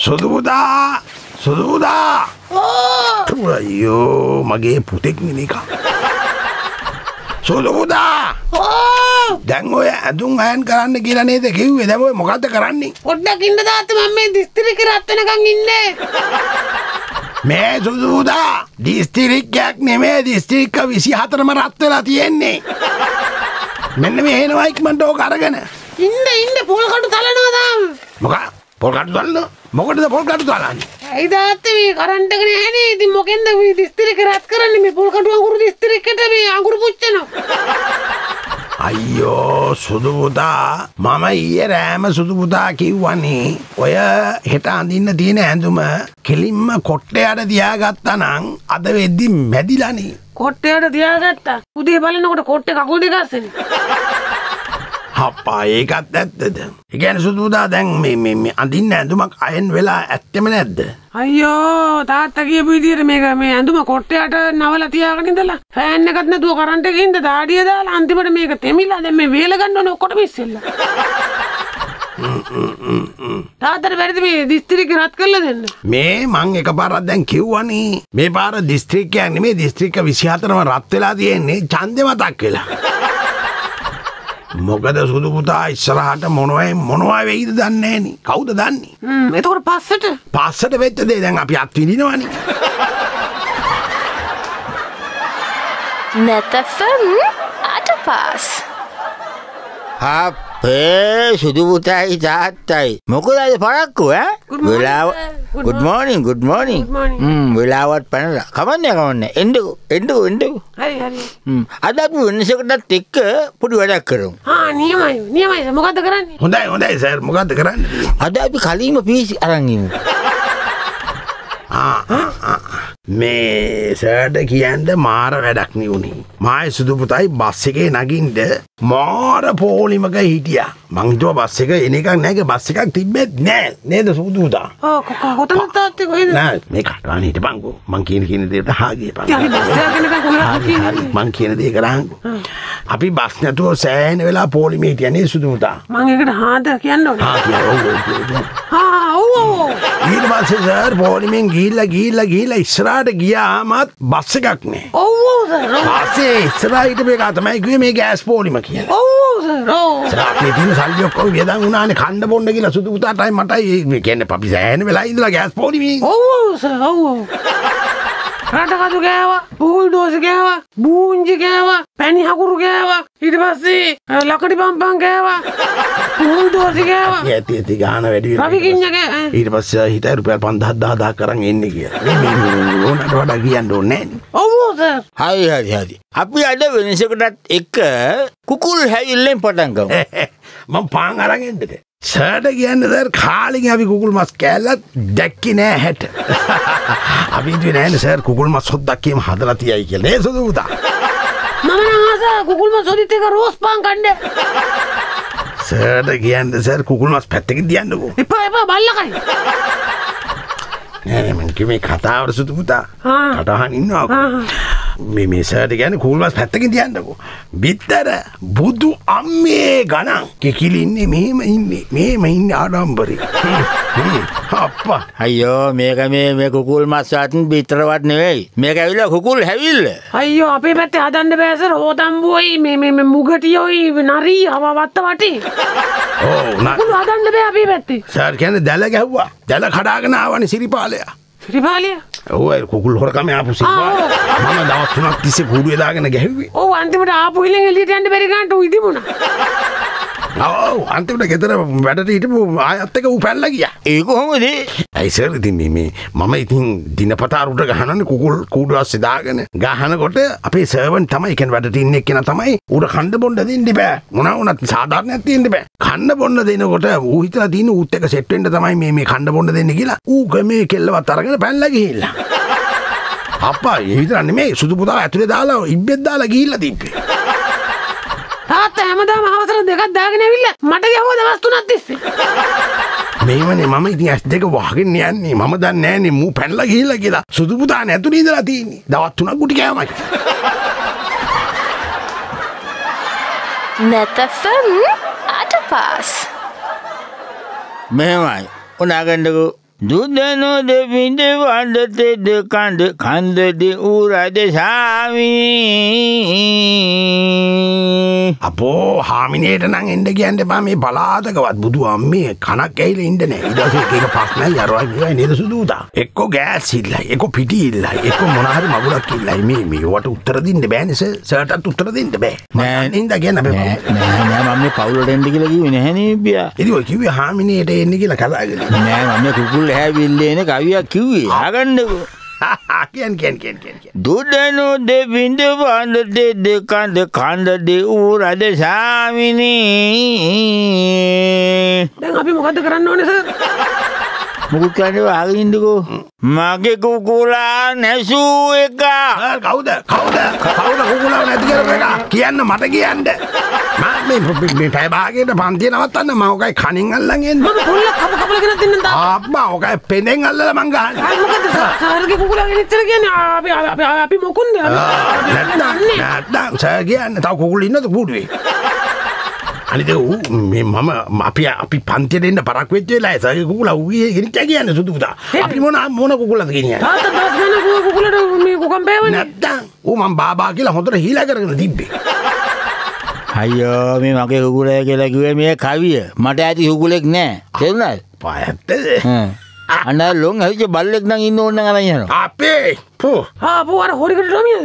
සුදු පුතා අයියෝ මගේ පුතෙක් නෙමෙයි සුදු පුතා දැන් ඔය ඇඳුම් අයන් කරන්න කියලා නේද කිව්වේ දැන් ඔය මොකද්ද කරන්නේ පොඩ්ඩක් ඉන්න තාත්තා මම මේ දිස්ත්‍රික්කේ රත් වෙනකන් ඉන්නේ මේ සුදු පුතා දිස්ත්‍රික්කයක් නෙමෙයි දිස්ත්‍රික්ක 24ම රත් වෙලා තියෙන්නේ මෙන්න මේ එනවා ඉක්මනට ඕක අරගෙන ඉන්න පොල් කටු තලනවා තාම මොකක් පොල් කටු තලනවා මොකටද පොල් කටු තලන්නේ ඇයි තාත්තේ මේ කරන්ට් එක නැහැනේ ඉතින් මොකෙන්ද මේ දිස්ත්‍රික්කේ රත් කරන්නේ මේ පොල් කටු අඟුරු දිස්ත්‍රික්කෙට මේ අඟුරු පුච්චනවා අයියෝ සුදු පුතා මම ඊයේ රෑම සුදු පුතා කිව්වනේ ඔය හෙට අඳින්න තියෙන ඇඳුම කෙලින්ම කොට්ටයට තියාගත්තා නම් අද වෙද්දි මැදිලානේ කොට්ටයට තියාගත්තා උදේ බලනකොට කොට්ටේ කකුල් දෙක අස්සනේ අප්පා ඒකත් ඇත්තද ඒ කියන්නේ සුදු පුතා දැන් මේ අඳින්න ඇඳුමක් අයන් වෙලා ඇත්තෙම නැද්ද අයියෝ තාත්තා කියපු විදිහට මේක මේ ඇඳුම කොට්ටයට නවලා තියාගෙන ඉඳලා ෆෑන් එකක් නැතුව කරන්ට් එකේ ඉඳ දාඩිය දාලා අන්තිමට මේක තෙමිලා දැන් මේ වේල ගන්න ඕනේ ඔක්කොටම ඉස්සෙල්ලා තාත්තට බැරිද මේ දිස්ත්‍රික්කේ රත් කරලා දෙන්න මේ මං එකපාරක් දැන් කිව්වනේ මේ පාර දිස්ත්‍රික්කයක් නෙමෙයි දිස්ත්‍රික්ක 24ම රත් වෙලා තියෙන්නේ ඡන්දෙ මතක් වෙලා මොකද සුදු පුතා ඉස්සරහට මොනවා වෙයිද දන්නේ නෑනේ කවුද දන්නේ එතකොට පස්සට වෙච්ච දේ දැන් අපි අත් විඳිනවනේ Neth FM අටපාස් අපේ සුදු පුතායි තාත්තයි මොකද අද පරක්කු වෙලාව good morning වෙලාවත් පැනලා කමන්නේ එන්නකෝ හරි අද අපි වෙනසකටත් එක්ක පොඩි වැඩක් කරමු නියමයි මොකද්ද කරන්නේ හොඳයි සර් මොකද්ද කරන්නේ අද අපි කලින්ම පීසි අරන් ඉමු මේ සර්ට කියන්න මාර වැඩක් නෙවුනේ මායි සුදු පුතයි බස් එකේ නගින්න මාර පොලිමක හිටියා මං හිතුවා බස් එක එන එකක් නැහැ බස් එකක් තිබ්බෙත් නෑ නේද සුදු පුතා කොතනද තාත්තේ කොහෙද නෑ මේ කටවන හිටපන්කෝ මං කියන දේට හාගියපන් මං කියන දේ කරාන්කෝ අපි බස් නැතුව සෑහෙන වෙලා පොලිමේ හිටියා නේ සුදු පුතා මං ඒකට හාද කියන්න ඕනේ ඔව් ඊට පස්සේ සර් පොලිමෙන් ගිහිල්ලා ඉස්සරහට ගියාමත් බස් එකක් නෑ ඔව් සර් පස්සේ ඉස්සරහට මේක තමයි කිව්වේ මේ ගෑස් පොලිම කියලා ඔව් සර් අපේ තියෙන සල්ලි ඔක්කොම වියදම් වුණානේ කන්න බොන්න කියලා සුදු පුතාටයි මටයි මේ කියන්නේ අපි සෑහෙන වෙලා ඉඳලා ගෑස් පොලිමේ ඔව් සර් රටකතු ගෑවා බූල්ඩෝස් ගෑවා බූංජි ගෑවා පැණි හකුරු ගෑවා ඊට පස්සේ ලකඩි පම්පම් ගෑවා බූල්ඩෝස් ගෑවා යටි ගාන වැඩි වෙනවා රවි කිඤ්ඤ ගෑ ඊට පස්සේ හිතයි රුපියල් 5000 කරන් එන්නේ කියලා මේ ඕනට වඩා කියන්න ඕනේ නෑනේ ඔව් සර් හරි අපි අද වෙනසකටත් එක්ක කුකුල් හැවිල්ලෙන් පටන් ගමු මම පාන් අරන් එන්නද සර්ට කියන්න සර් කාලෙකින් අපි කුකුල් මස් කෑල්ලත් දැක්කේ නෑ හැට අපි හිතුවේ නෑනේ සර් කුකුල් මස් හොද්දක් කියම හදලා තියයි කියලා නේ සුදු පුතා මම නම් ආස කුකුල් මස් හොදිත් එක රෝස් පාන් කන්න සර්ට කියන්න සර් කුකුල් මස් පැත්තකින් තියන්නකෝ එපා බල්ලා කයි නෑ මං කිව්වේ කතාවට සුදු පුතා කටහන් ඉන්නවා මේ සර්ට කියන්නේ කුකුල් මස් පැත්තකින් තියන්නකෝ බිත්තර බුදු අම්මේ ගණන් කිකිලි ඉන්නේ මෙහෙම ඉන්නේ ආඩම්බරේ අප්පා අයියෝ මේක මේ කුකුල් මස් වත්න් බිත්තරවත් නෙවෙයි මේක ඇවිල්ලා කුකුල් හැවිල්ල අයියෝ අපේ පැත්තේ හදන්න බෑ සර් හොතම්බුවයි මේ මුගටියෝයි නරී වත්ත වටේ කුකුල් හදන්න බෑ අපේ පැත්තේ සර් කියන්නේ දැල ගැහුවා දැල කඩාගෙන ආවනේ සිරිපාලයා ඔව් ඒ කුකුල් හොරකම ආපු සිරිපාලයා මම දවස් 3ක් තිස්සේ කූඩුවේ දාගෙන ගැහුවේ ඔව් අන්තිමට ආපු හිලෙන් එළියට යන්න බැරි ගන්නට උයි දිමුණා ඔව් අන්තිමට ගෙදර වැඩට හිටපු ආයත් එක ඌ පැනලා ගියා ඒ කොහොමද ඇයි සර් ඉතින් මේ මම ඉතින් දිනපතා රුට ගහනනේ කුකුල් කූඩු ඇස්සේ දාගෙන ගහනකොට අපේ සර්වන් තමයි කියන්නේ වැඩට ඉන්න එක්කෙනා තමයි ඌට කන්න බොන්න දෙන්න බෑ මොනවා වුණත් සාධාරණයක් තියෙන්න බෑ කන්න බොන්න දෙනකොට ඌ හිතලා තියෙන ඌත් එක සෙට් වෙන්න තමයි මේ කන්න බොන්න දෙන්නේ කියලා ඌ ගමේ කෙල්ලවත් අරගෙන පැනලා ගිහිල්ලා අප්පා ඒ විතර නෙමෙයි සුදු පුතා ඇතුලේ දාලා ඉබ්බෙත් දාලා ගිහිල්ලා තිබ්බේ තාත්තා හැමදාම අවසර දෙකක් දාගෙන ඇවිල්ලා මට ගැහුවා දවස් 3ක් තිස්සේ මේවනේ මම ඉතින් ඇස් දෙක වහගෙන යන්නේ මම දන්නේ නෑනේ මූ පැනලා ගිහිල්ලා කියලා සුදු පුතා නැතුනේ ඉඳලා තියෙන්නේ දවස් 3ක් ගුටි කෑමයි Neth FM අටපාස් මෙහෙමයි උනාගන්නකෝ දුදනොද විඳ වඩතෙද කඳ කන්දද උරද සාමිනී අපෝ හාමිනේට නම් එන්න කියන්න එපා මේ පලාතකවත් බුදු අම්මේ කනක් ඇහිලා ඉන්න නෑ. ඊට පස්සේ එක ප්‍රශ්නයි අරවයි මේවයි නේද සුදුතා. එක්ක ගෑස් ඉල්ලයි, එක්ක පිටි ඉල්ලයි, එක්ක මොන හරි මගුලක් ඉල්ලයි. මේවට උත්තර දෙන්න බෑනේ සර්. සර්ටත් උත්තර දෙන්න බෑ. නෑ නින්ද කියන්න බෑ. නෑ මම මේ පවුලට එන්න කියලා කිව්වේ නැහැ නේ බියා. ඉතින් ඔය කිව්වේ හාමිනේට එන්න කියලා කතාගෙන. නෑ මම කුකුල් හැවිල්ලේ නේ කවියක් කිව්වේ. ආගන්නකෝ. කියන්. දුදනොද විඳ වඩතෙද කඳ කන්දද උරද සාමිනී දැන් අපි මොකද කරන්න ඕනේ සර්? මොකද කියන්නේ ආගෙන ඉන්නකෝ. මගේ කුකුලා නැසූ එක. කවුද කුකුලා නැති කරපු එක? කියන්න මට කියන්න. මේ පැය භාගයට පන්තිය නවත්තන්න මම ඔකයි කණින් අල්ලන් එන්න. මම පොල්ලක් කපලා ගෙනත් දෙන්න තා. ආප්පා ඔකයි පෙනෙන් අල්ලලා මං ගහන්නේ. මොකද සර්ගේ කුකුලා ගෙනිච්චර කියන්නේ අපි මොකුන්ද? නැත්නම් සර් කියන්නේ තව කුකුල් ඉන්නද කූඩුවේ? අනිත මේ මම අපි පන්තියට එන්න පරක් වෙච්ච වෙලාවේ සර් කුකුලා ඌගේ ගෙනිච්චා කියන්නේ සුදු පුතා. අපි මොන කුකුලද කියන්නේ? තාත්තා දවස් ගණන් කුකුලට මේ කුකම් බෑවනේ. නැත්නම් ඌ මං බාබා කියලා හොඳට හීලා කරගෙන තිබ්බේ. අයියෝ මේ මගේ කුකුලය කියලා කිව්වේ මේ කවිය. මට ඇති කුකුලෙක් නෑ. තේරුණාද? පායත්තද? අන්න ලොන් හරිච්ච බල්ලෙක් නම් ඉන්න ඕන නම් අරන් යනවා. අපේ පෝ අර හොරිකට ටොමියද?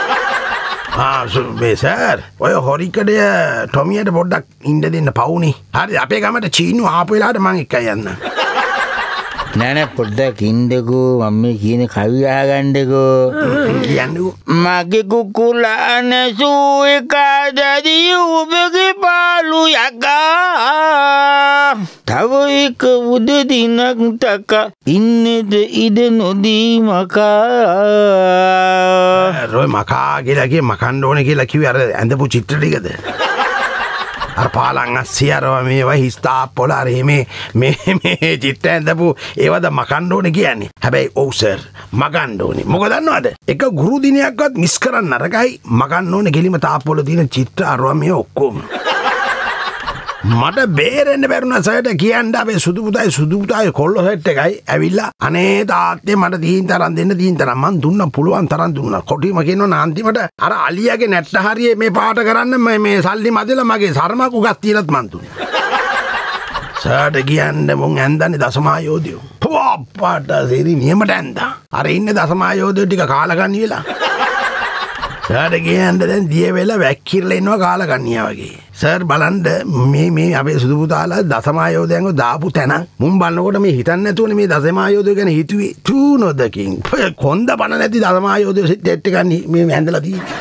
මේ සර් ඔය හොරිකඩය ටොමියට පොඩ්ඩක් ඉන්න දෙන්න පවුනේ. හරි අපේ ගමට චීනු ආපු වෙලාවට මං එක්කයි යන්න. නෑ පොඩ්ඩක් ඉන්නකෝ මම මේ කියන කවිය අහගන්නකෝ. කියන්නකෝ. මගේ කුකුලා නැසූ එක දැඩි ඔබගේ පාලු යකා තව එක උද දිනක් තක ඉන්නද ඉඩ නොදී මකා. රොයි මකා කියලා කිය මකන්න ඕනේ කියලා කිව්වේ අර ඇඳපු චිත්‍ර ටිකද? අර පාලං අස්සිය අරව මේවා හිස්තාප්පොල අර මේ චිත්‍ර ඇඳපු ඒවද මකන්න ඕනේ කියන්නේ. හැබැයි ඔව් සර් මකන්න ඕනේ. මොකද දන්නවද? එක ගුරු දිනයක්වත් මිස් කරන්න නරකයි. මකන්න ඕනේ ගෙලිම තාප්පොල තියෙන චිත්‍ර අරව මේ ඔක්කොම. මට බේරෙන්න බැරුණා සර්ට කියන්න අපේ සුදු පුතායි කොල්ල සෙට් එකයි ඇවිල්ලා අනේ තාත්තේ මට දීන් තරම් දෙන්න දීන් තරම් මං දුන්නා පුළුවන් තරම් දුන්නා. කොටිම කියනවා අන්තිමට අර අලියාගේ නැට්ට හරියේ මේ පාට කරන්න මේ සල්ලි මදලා මගේ සර්මක් උගක් තියලත් මං දුන්නා. සර්ට කියන්න මුන් ඇන්දන්නේ දසමායෝධයෝ. පොප්පට සෙරි නියමට ඇන්දා. අර ඉන්නේ දසමායෝධයෝ ටික කාලගන්නි වෙලා. සර්ට කියන්න දැන් දිය වෙලා වැක්කිරලා ඉන්නවා කාලගන්නියා වගේ. සර් බලන්න මේ අපේ සුදු පුතාලා දසමායෝධයන්ව දාපු තැන මුන් බලනකොට මේ හිතන්නේ නැතුවනේ මේ දසමායෝධය ගැන හිතුවේ ටූ නොදකින් කොන්ද බන නැති දසමායෝධය සෙට් එකක් මේ ඇඳලා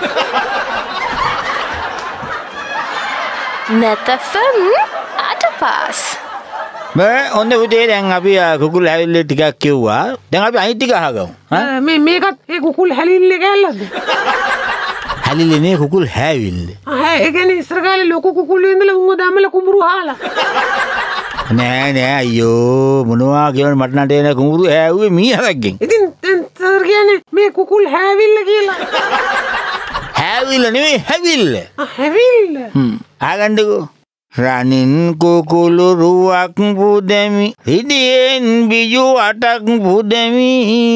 තියෙන්නේ. Neth FM අටපාස්. මේ ඔන්න උදේ දැන් අපි කුකුල් හැවිල්ල ටිකක් කිව්වා. දැන් අපි අනිත් ටික අහගමු. මේකත් ඒ කුකුල් හැලිල්ල කැල්ලද? හැලිල්ල නේ කුකුල් හැවිල්ල. ඒ කියන්නේ ඉස්සර කාලේ ලොකු කුකුල් ඉඳලා උන්ව දාමල කුඹුරු හාලා. නෑ අයියෝ මොනවා කියවන මට නට එන කුඹුරු හැව්වේ මීහරක්ගෙන්. ඉතින් සර් කියන්නේ මේ කුකුල් හැවිල්ල කියලා. හැවිල්ල නෙවෙයි හැවිල්ල. හැවිල්ල. ආගන්නකෝ. රනින් කුකුළු රුවක් පුදමි හිදියෙන් බිජු අටක් පුදමි.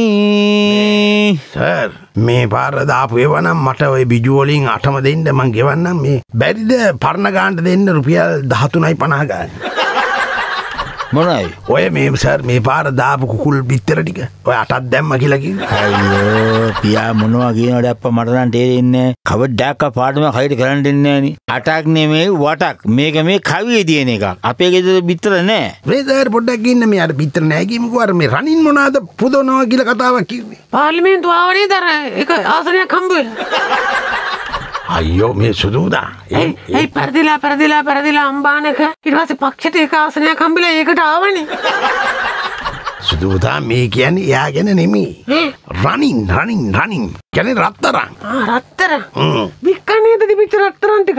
සර් මේ පාර දාපු ඒවා නම් මට ওই බිජු වලින් 8ම දෙන්න මං ගෙවන්නම්. මේ බැරිද පරණ ගානට දෙන්න රුපියල් 13.50 ගන්න. මොනයි ඔය මේ සර් මේ පාර දාපු කුකුල් බිත්තර ටික ඔය 8ක් දැම්ම කියලා කිව්වා. අයියෝ පියා මොනවා කියනවද අප්පා මට නම් තේරෙන්නේ නැහැ. කවදාක පාඩම හරියට කරන්න දෙන්නේ නැහැ නේ. 8ක් නෙමෙයි වටක්. මේක මේ කවියේ තියෙන එකක්. අපේ ගෙදර බිත්තර නැහැ. මේ සර් පොඩ්ඩක් ඉන්න මේ අර බිත්තර නැහැ කිමුකෝ අර මේ රනින් මොනවාද පුදවනවා කියලා කතාවක් කිව්වේ. පාර්ලිමේන්තුව ආවනේ දර එක ආසනයක් හම්බ වෙලා. අයියෝ මේ සුදුදා ඒ පෙරදිලා අම්බානක ඊට පස්සේ පක්ෂයට එක ආසනයක් හම්බෙලා ඒකට ආවනේ. සුදුදා මේ කියන්නේ එයා ගැන නෙමෙයි. රනින් කියන්නේ රත්තරන්. රත්තරන්. වික්කන්නේද තිබිච්ච රත්තරන් ටික.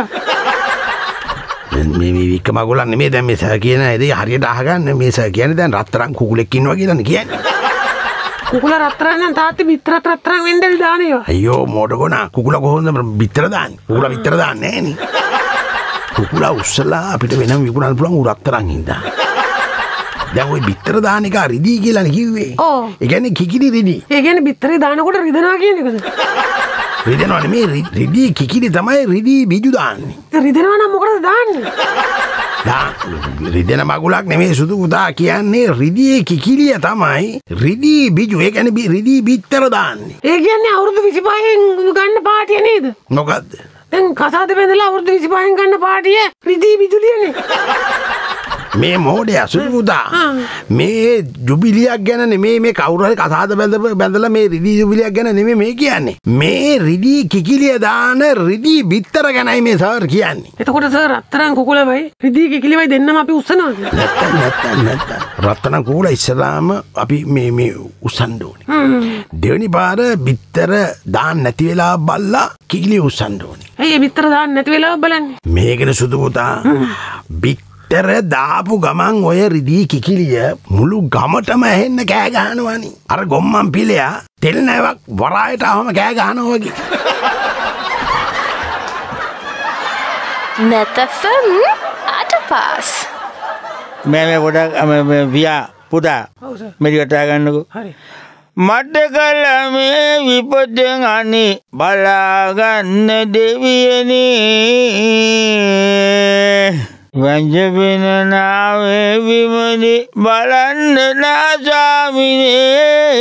මේ වික්ක මගුලන් නෙමෙයි දැන් මේ සර් කියන දේ හරියට අහගන්න. මේ සර් කියන්නේ දැන් රත්තරන් කුකුලෙක් ඉන්නවා කියලානේ කියන්නේ. කුකුල රත්තරන් නම් තාත්තේ බිත්තරත් රත්තරන් වෙන්නද දාන්නේ. අයියෝ මොඩගොනා කුකුල කොහොමද බිත්තර දාන්නේ? කුකුල බිත්තර දාන්නේ නැහැ නේ. කුකුල උස්සලා අපිට වෙනම විකුණන්න පුළුවන් රත්තරන් හින්දා. දැන් ওই බිත්තර දාන එක රිදී කියලානේ කිව්වේ. ඔව්. ඒ කියන්නේ කිකිලි රිදී. ඒ කියන්නේ බිත්තරේ දානකොට රිදනවා කියන එකද? රිදෙනවා නෙමේ රිදී කිකිලි තමයි රිදී බිජු දාන්නේ. රිදෙනවා නම් මොකටද දාන්නේ? රිදෙන මගුලක් නෙමේ සුදු පුතා කියන්නේ රිදී කිකිලිය තමයි රිදී බිජු. ඒ කියන්නේ රිදී බිත්තර දාන්නේ. ඒ කියන්නේ අවුරුදු 25න් ගන්න පාටිය නේද? මොකද්ද? දැන් කසාද බැඳලා අවුරුදු 25න් ගන්න පාටිය රිදී බිජුලියනේ. මේ මෝඩය සුදු පුතා මේ ජුබිලියක් ගැන නෙමේ මේ කවුරු හරි කසාද බැඳලා මේ රිදී ජුබිලියක් ගැන නෙමේ මේ කියන්නේ. මේ රිදී කිකිලිය දාන රිදී බිත්තර ගැනයි මේ සර් කියන්නේ. එතකොට සර් රත්තරන් කුකුලවයි රිදී කිකිලිවයි දෙන්නම අපි උස්සනවාද? නැත්තම් රත්තරන් කුකුල ඉස්සරහාම අපි මේ උස්සන්න ඕනේ. දෙවෙනි පාර බිත්තර දාන්න නැති වෙලා බල්ලා කිකිලිය උස්සන්න ඕනේ. ඇයි බිත්තර දාන්න නැති වෙලාව බලන්නේ? මේකනේ සුදු පුතා බිත්තර දාපු ගමන් ඔය රිදී කිකිලිය මුළු ගමටම ඇහෙන්න කෑ ගහනවනේ. අර ගොම්මන් පිළයා තෙල් නැවක් වරායට ආවම කෑ ගහනවා වගේ. Neth FM අටපාස්. මේ පොඩක් වියා පුතා මෙරි කතා ගන්නකෝ. හරි. මට කල මේ විපතෙන් අනි බලාගන්න දෙවියනි වංජපෙන නාවේ විමනි බලන්න නාසාමිනේ.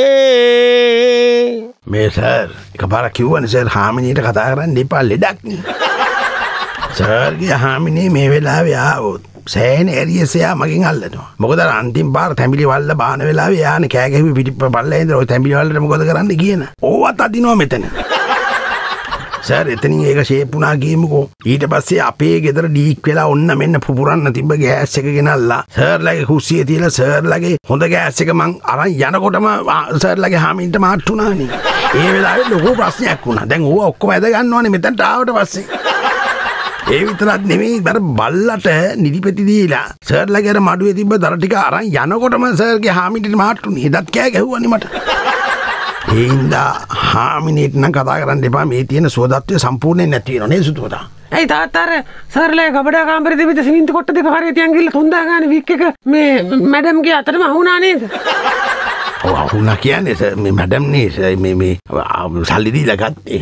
මේ සර් එකපාරක් කිව්වනේ සර් හාමිනේට කතා කරන්න එපා ලෙඩක් නේ. සර්ගේ හාමිනේ මේ වෙලාවේ ආවොත් සෑහෙන ඇරියස් එයා මගෙන් අල්ලනවා. මොකද අර අන්තිම පාර තැඹිලි වල්ල බාන වෙලාවේ යානේ කෑ ගැහුවේ පිටිපල්ලේ ඉඳලා ඔය තැඹිලි වල්ලට මොකද කරන්න කියන. ඕවත් අදිනවා මෙතන. සර් එතනින් ඒක ෂේප් වුණා ගියමුකෝ. ඊට පස්සේ අපේ ගෙදර ඩීක් වෙලා ඔන්න මෙන්න පුපුරන්න තිබ්බ ගෑස් එක ගෙනල්ලා සර්ලාගේ කුස්සියේ තියලා සර්ලාගේ හොඳ ගෑස් එක මං අරන් යනකොටම සර්ලාගේ හාමින්ට මාට්ටු වුණානේ. ඒ වෙලාවේ ලොකු ප්‍රශ්නයක් වුණා. දැන් ඌව ඔක්කොම ඇද ගන්නවනේ මෙතනට ආවට පස්සේ. ඒ විතරක් නෙමෙයි බර බල්ලට නිදිපෙති දීලා සර්ලාගේ අර මඩුවේ තිබ්බ දර ටික අරන් යනකොටම සර්ගේ හාමින්ට මාට්ටුනේ. එදත් කෑ ගැහුවානේ මට. ඒ හින්දා හාමිනේට නම් කතා කරන්න එපා. මේ තියෙන සුවදත්වය සම්පූර්ණයෙන් නැති වෙනවා නේ සුදු පුතා. ඇයි තාත්තා අර සර්ලා ගබඩා කාමරේ තිබිච්ච සිමෙන්ති කොට්ට දෙක හරිය තියන් ගිහලා තුන්දා ගානේ වික් එක මේ මැඩම්ගේ අතටම අහුණා නේද? ඔව් අහුණා කියන්නේ සර් මේ මැඩම් නේ මේ සල්ලි දීලා ගත්තේ.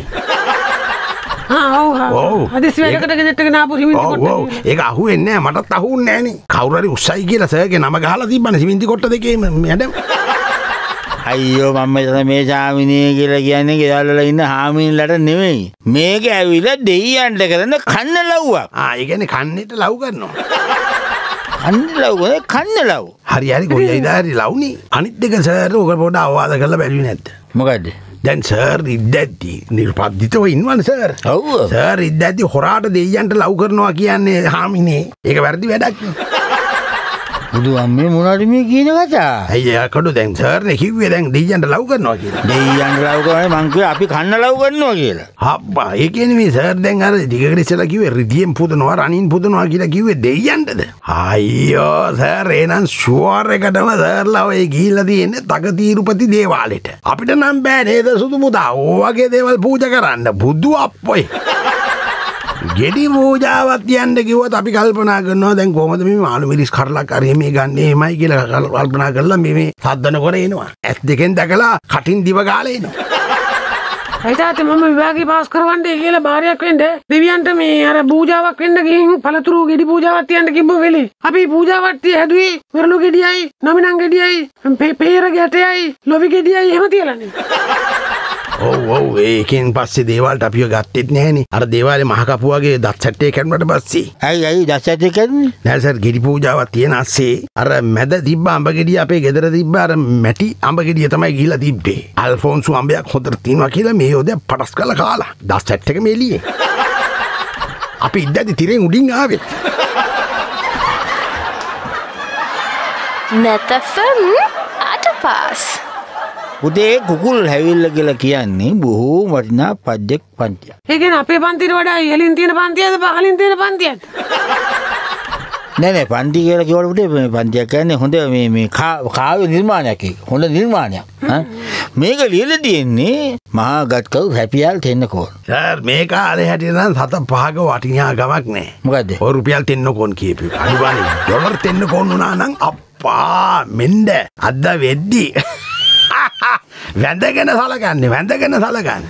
ඔව් හදිස්සි වැඩකට ගෙදරට ගෙන ආපු සිමෙන්ති කොට්ට. ඔව් ඒක අහුවෙන්නේ නැහැ. මටත් අහුන්නේ නැහැ නේ. කවුරු හරි උස්සයි කියලා සර්ගේ නම ගහලා තිබ්බනේ සිමෙන්ති කොට්ට දෙකේම මැඩම්. අයියෝ මම මෙතන මේ හාමිනේ කියලා කියන්නේ ගෙදර වල ඉන්න හාමින්ලට නෙමෙයි. මේක ඇවිල්ලා දෙයියන්ට කරන කන්න ලව්වක්. ඒ කියන්නේ කන්නේට ලව් කරනවා. කන්න ලව් කන්න ලව්. හරි කොයියිද හරි ලව්නේ. අනිත් එක සර් ඔක පොඩ අවවාද කරලා බැලුවේ නැද්ද? මොකද්ද? දැන් සර් ඉද්දැද්දි නිර්පද්දිතව ඉන්නවනේ සර්. ඔව්. සර් ඉද්දැද්දි හොරාට දෙයියන්ට ලව් කරනවා කියන්නේ හාමිනේ. ඒක වැරදි වැඩක් නේ. බුදු අම්මේ මොනවද මේ කියන කතා? අයියා කඩු දැන් සර්නේ කිව්වේ දැන් දෙයියන්ට ලව් කරනවා කියලා. දෙයියන්ට ලව් කරන්නේ මං කිව්වේ අපි කන්න ලව් කරනවා කියලා. හබ්බා ඒ කියන්නේ මේ සර් දැන් අර දිගට ඉස්සලා කිව්වේ රිදියෙන් පුදනවා රණින් පුදනවා කියලා කිව්වේ දෙයියන්ටද? අයියෝ සර් එනන් ෂුවර් එකටම සර්ලා ඔය ගිහිල්ලා තියෙන්නේ තකතිරුපති දේවාලෙට. අපිට නම් බෑ නේද සුදු පුතා. ඕ වගේ දේවල් පූජා කරන්න. බුදු අප්පොයි. ගෙඩි පූජාවක් තියන්න කිව්වොත් අපි කල්පනා කරනවා දැන් කොහමද මේ මාළු මිරිස් කරලක් හරි මේ ගන්න එහෙමයි කියලා කල්පනා කරලා මේ සද්දන කර එනවා. ඇස් දෙකෙන් දැකලා කටින් දිව ගාලා එනවා. ඇයි තාත්තේ මම විභාගේ පාස් කරවන්නේ කියලා බාරයක් වෙන්න දෙවියන්ට මේ අර පූජාවක් වෙන්න ගිහින් පළතුරු ගෙඩි පූජාවක් තියන්න කිව්ව වෙලේ අපි පූජාවක් තිය හැදුවේ වෙරළු ගෙඩියයි නමිනන් ගෙඩියයි පේර ගැටයයි ලොවි ගෙඩියයි එහෙම තියලානේ. ඔව් ඒකෙන් පස්සේ දේවාලට අපිව ගත්තෙත් නැහනේ. අර දේවාලේ මහ කපුවාගේ දත් සැට්ටේ කැඩුණාට පස්සේ. ඇයි දත් සැට්ටේ කැඩුනේ? නෑ සර් ගෙඩි පූජාවක් තියෙන ASCII අර මැද තිබ්බ අඹ ගෙඩිය අපේ ගෙදර තිබ්බ අර මැටි අඹ ගෙඩිය තමයි ගිහිලා තිබ්බේ. අල්ෆෝන්සු අඹයක් හොඳට තියනවා කියලා මේ යෝධයා පටස් කරලා කාලා. දත් සැට් එක මෙලියේ. අපි ඉද්දැදි තිරෙන් උඩින් ආවේ. Neth FM අටපාස්. උදේ කුකුල් හැවිල්ල කියලා කියන්නේ බොහෝ වටිනා පද්‍යයක් පන්තියක්. ඒ කියන්නේ අපේ පන්තියට වඩා ඉහළින් තියෙන පන්තියද පහළින් තියෙන පන්තියද? නෑ පන්ති කියලා කියවලුට මේ පන්තියක් කියන්නේ හොඳ මේ කාව්‍ය නිර්මාණයක් ඒක. හොඳ නිර්මාණයක්. මේක ලියලා තියෙන්නේ මහා ගත්කව් හැපියල් තෙන්නකෝන්. සර් මේ කාලේ හැටියට නම් 7-5ක වටිනා ගමක් නෑ. මොකද්ද? ඔය රුපියල් තෙන්නකෝන් කියපු. අනිවාර්යෙන් ඩොලර් තෙන්නකෝන් වුණා නම් අප්පා මෙන්ඩ අද්ද වෙද්දි වැඳගෙන සලකන්න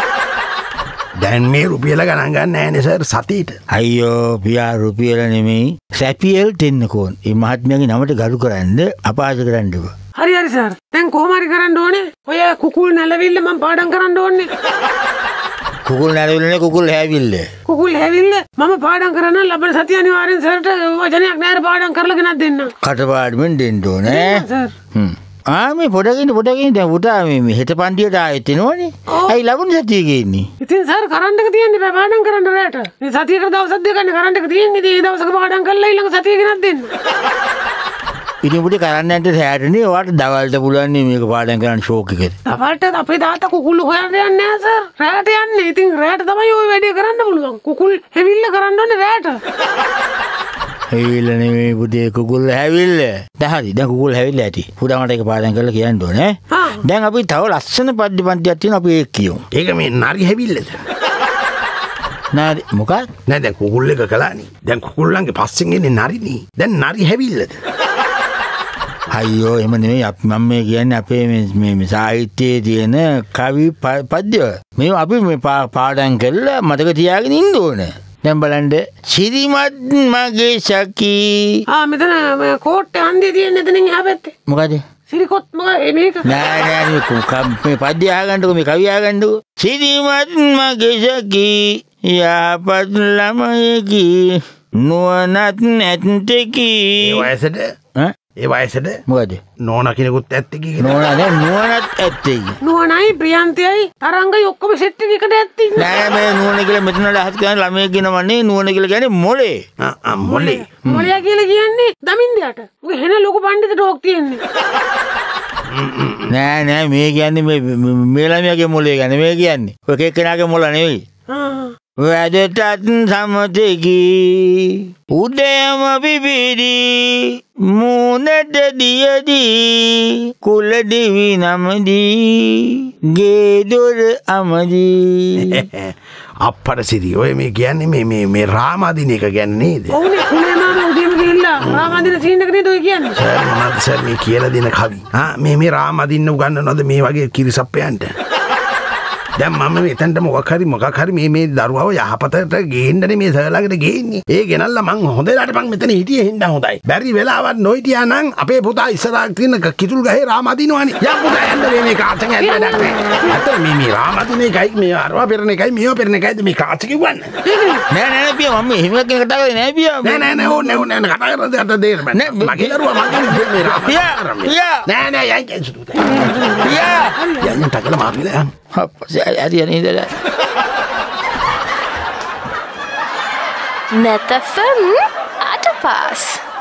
දැන් මේ රුපියල ගණන් ගන්න නෑනේ සර් සතියට. අයියෝ පියා රුපියල නෙමෙයි සැපියල් දෙන්නකෝන්. මේ මහත්මයාගේ නමට ගරු කරන්න අපහාස කරන්නකෝ. හරි සර්. දැන් කොහොම හරි කරන්න ඕනේ. ඔය කුකුල් නැලවිල්ල මම පාඩම් කරන්න ඕනේ. කුකුල් නැලවිල්ලනේ කුකුල් හැවිල්ල. කුකුල් හැවිල්ල මම පාඩම් කරන්න ලබන සතිය අනිවාර්යෙන් සර්ට වචනයක් නෑර පාඩම් කරලා ගෙනත් දෙන්න. කටපාඩම්ෙන් දෙන්න ඕනේ. සර්. මේ පොඩකින් දැන් පුතා මේ හෙට පන්තියට ආයෙත් එනවනේ. ඇයි ලබන සතියේ ගේන්නේ? ඉතින් සර් කරන්ට් එක තියෙන්නේ බෑ පාඩම් කරන්න රැට. මේ සතියකට දවස් දෙකක්නේ කරන්ට් එක තියෙන්නේ. ඉතින් ඒ දවසක පාඩම් කරලා ඊළඟ සතිය ගෙනත් දෙන්න. ඉතින් පුතේ කරන්න යන්න රැටනේ ඔයාට දවල්ට පුළුවන් මේක පාඩම් කරන්න ෂෝක් එකේ. දවල්ට අපේ තාත්තා කුකුල් හොයන්න යන්නේ නැහැ සර්. රැට යන්නේ. ඉතින් රැට තමයි ওই වැඩේ කරන්න පුළුවන්. කුකුල් හැවිල්ල කරන්න ඕනේ රැට. හැවිල්ල නෙමෙයි පුතේ කුකුල් හැවිල්ල. දැන් කුකුල් හැවිල්ල ඇති. පුතා මට ඒක පාඩම් කරලා කියන්න ඕනේ. දැන් අපි තව ලස්සන පද්‍ය පන්තියක් තියෙනවා අපි ඒක කියමු. ඒක මේ නරි හැවිල්ලද? නරි මොකක්ද? නෑ දැන් කුකුල් එක කළානේ. දැන් කුකුල්ලන්ගේ පස්සෙන් එන්නේ නරිනේ. දැන් නරි හැවිල්ලද? අයියෝ එහෙම නෙමෙයි මම මේ කියන්නේ අපේ මේ සාහිත්‍යයේ තියෙන කවි පද්‍ය. මේ අපි මේ පාඩම් කරලා මතක තියාගෙන ඉන්න ඕනේ. දැන් බලන්න සිරිමත් මගේ සකී. මෙතන කෝට්ටේ හන්දියේ තියෙන එතනින් එහා පැත්තේ. මොකද? සිරිකොත් මොකද මේක? නෑ මේ පද්‍ය අහගන්නකෝ මේ කවිය අහගන්නකෝ. සිරිමත් මගේ සකී යාපත් ළමයෙකි නුවණත් නැත්තකි. ඒ වයසට ඒ වයසට මොකද? නෝනා කෙනෙකුත් ඇත්තේ කි. නෝනා නෑ නුවණත් ඇත්තේ. නුවණයි ප්‍රියන්තයයි තරංගයි ඔක්කොම සෙට් එකකට ඇත්තේ. නෑ මේ නුවණ කියලා මෙතන ලහත් කරන ළමයෙක් කියනවන්නේ නුවණ කියලා කියන්නේ මොලේ. මොලේ. මොලයා කියලා කියන්නේ දමින්දයට. ඔය හෙන ලොකු පඬිත ටෝක් තියෙන්නේ. නෑ මේ කියන්නේ මේ ළමයාගේ මොලේ ගැන මේ කියන්නේ. ඔය කෙනාගේ මොළ නෙවෙයි. වැඩටත් සමතකි උදයම පිපිරි මූනට දියදී කුලදිවි නමදී ගේදොර අමදී. අප්පට සිරි ඔය මේ කියන්නේ මේ රාමාදින එක ගැන නේද? ඔව්නේ කුලේ මාමා උදේම ගිහිල්ලා රාමාදින සීන් එක නේද ඔය කියන්නේ? සර් මොනවද සර් මේ කියලා දෙන කවි? මේ රාමාදින්න උගන්වනවද මේ වගේ කිරිසප්පයන්ට? දැන් මම මෙතනට මොකක් හරි මේ දරුවව යහපතට ගේන්නනේ මේ සර්ලාකට ගේන්නේ. ඒ ගෙනල්ලා මං හොඳට මං මෙතන හිටියේ හින්දා හොඳයි. බැරි වෙලාවක් නොහිටියා නම් අපේ පුතා ඉස්සරහට තියෙන කිතුල් ගහේ රාම අදිනවනේ. යම් පුතා යන්න මේ කාචෙන් ඇද්දක් නෑ. අතන මේ රාම අදින එකයි මේ අරවා පෙරණ එකයි මේව පෙරණ එකයිද මේ කාච කිව්වන්නේ. නෑ පියා මම එහෙම කෙනෙක් කතා කරන්නේ නෑ පියා. නෑ ඕනේ කතා කරද්දී අත දෙන්න බෑ. මගේ දරුවා මං කියන්නේ මේ රාම. පියා නෑ යයි කියසුතු. පියා යන්න ටකල මාරිලා යන්න. හරි නේද? Neth FM at a pass.